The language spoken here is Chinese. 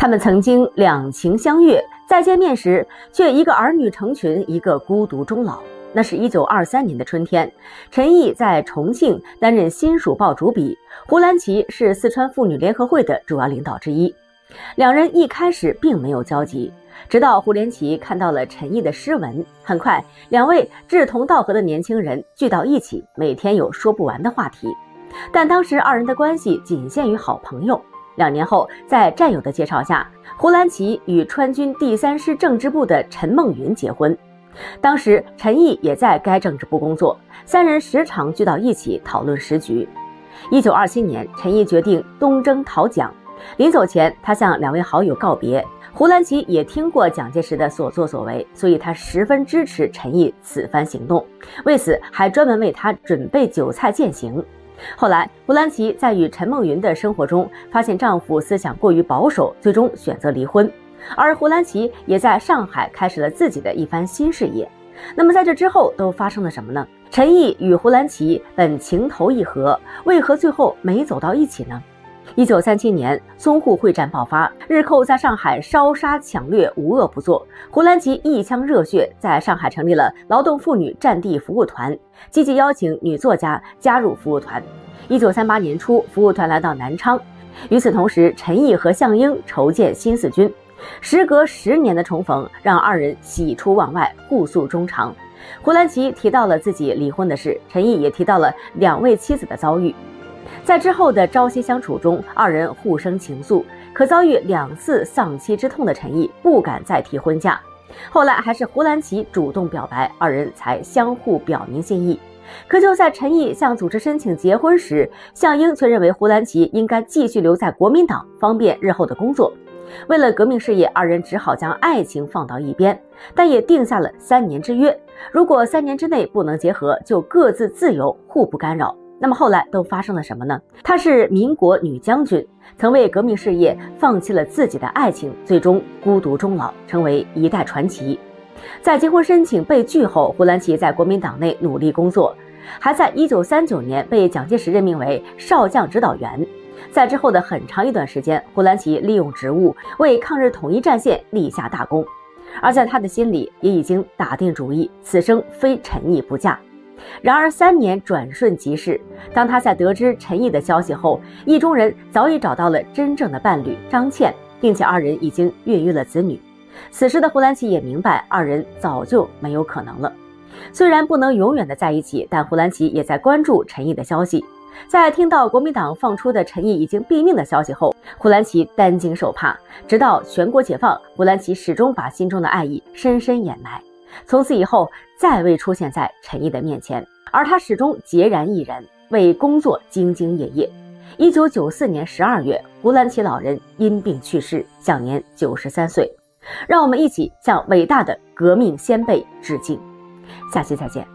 他们曾经两情相悦，再见面时却一个儿女成群，一个孤独终老。那是1923年的春天，陈毅在重庆担任《新蜀报》主笔，胡兰奇是四川妇女联合会的主要领导之一。两人一开始并没有交集，直到胡连奇看到了陈毅的诗文，很快两位志同道合的年轻人聚到一起，每天有说不完的话题。但当时二人的关系仅限于好朋友。2年后，在战友的介绍下，胡兰奇与川军第3师政治部的陈梦云结婚。当时陈毅也在该政治部工作，三人时常聚到一起讨论时局。1927年，陈毅决定东征讨蒋。临走前，他向2位好友告别。胡兰奇也听过蒋介石的所作所为，所以他十分支持陈毅此番行动，为此还专门为他准备酒菜饯行。后来，胡兰奇在与陈梦云的生活中发现丈夫思想过于保守，最终选择离婚。而胡兰奇也在上海开始了自己的一番新事业。那么在这之后都发生了什么呢？陈毅与胡兰奇本情投意合，为何最后没走到一起呢？1937年，淞沪会战爆发，日寇在上海烧杀抢掠，无恶不作。胡兰奇一腔热血，在上海成立了劳动妇女战地服务团，积极邀请女作家加入服务团。1938年初，服务团来到南昌。与此同时，陈毅和项英筹建新四军。时隔10年的重逢，让二人喜出望外，互诉衷肠。胡兰奇提到了自己离婚的事，陈毅也提到了2位妻子的遭遇。在之后的朝夕相处中，二人互生情愫，可遭遇2次丧妻之痛的陈毅不敢再提婚嫁。后来还是胡兰奇主动表白，二人才相互表明心意。可就在陈毅向组织申请结婚时，项英却认为胡兰奇应该继续留在国民党，方便日后的工作。为了革命事业，二人只好将爱情放到一边，但也定下了3年之约，如果3年之内不能结合，就各自自由，互不干扰。那么后来都发生了什么呢？她是民国女将军，曾为革命事业放弃了自己的爱情，最终孤独终老，成为一代传奇。在结婚申请被拒后，胡兰奇在国民党内努力工作，还在1939年被蒋介石任命为少将指导员。在之后的很长一段时间，胡兰奇利用职务为抗日统一战线立下大功，而在他的心里也已经打定主意，此生非陈毅不嫁。然而3年转瞬即逝，当他在得知陈毅的消息后，意中人早已找到了真正的伴侣张倩，并且二人已经孕育了子女。此时的胡兰奇也明白，二人早就没有可能了。虽然不能永远的在一起，但胡兰奇也在关注陈毅的消息。在听到国民党放出的陈毅已经毙命的消息后，胡兰奇担惊受怕，直到全国解放，胡兰奇始终把心中的爱意深深掩埋，从此以后再未出现在陈毅的面前，而他始终孑然一人，为工作兢兢业业。1994年12月，胡兰奇老人因病去世，享年93岁。让我们一起向伟大的革命先辈致敬。下期再见。